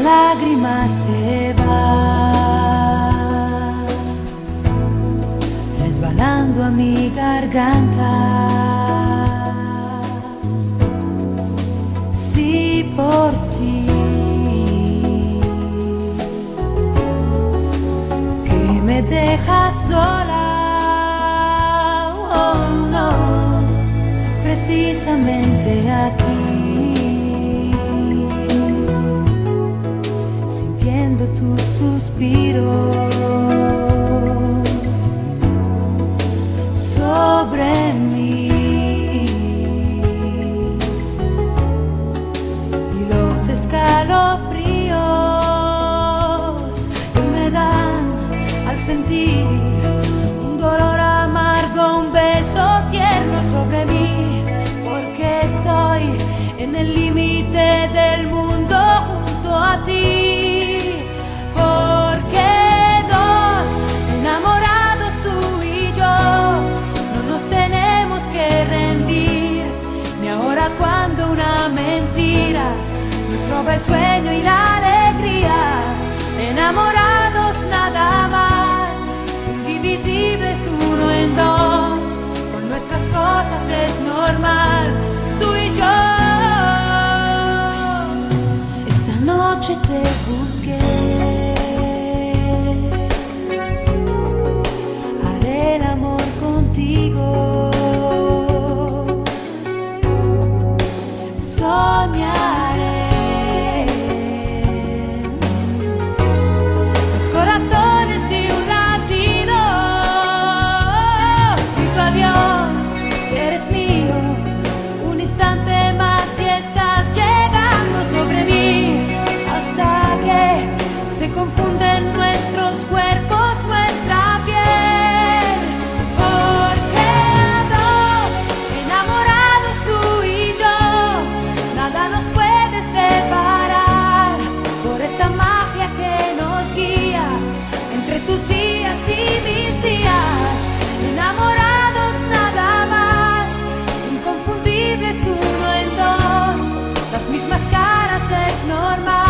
lágrima se va resbalando a mi garganta. Sí, por ti, que me dejas sola. Oh no, precisamente aquí, sintiendo tus suspiros sobre mí, y los escalofríos que me dan al sentir un dolor amargo, un beso tierno sobre mí, porque estoy en el límite del mundo junto a ti. Porque dos enamorados, tú y yo, no nos tenemos que rendir, ni ahora cuando una mentira nos roba el sueño y la alegría. Enamorados nada más, indivisibles uno en dos, con nuestras cosas es normal, tú y yo. Esta noche te busqué, haré el amor contigo, soñaré. Los corazones y un latido, grito adiós, eres mío, un instante más y estás llegando sobre mí, hasta que se confunden nuestros cuerpos, nuestra piel. Porque dos enamorados, tú y yo, nada nos puede separar, por esa magia que nos guía entre tus días y mis días. Enamorados nada más, inconfundibles uno en dos, las mismas caras es normal.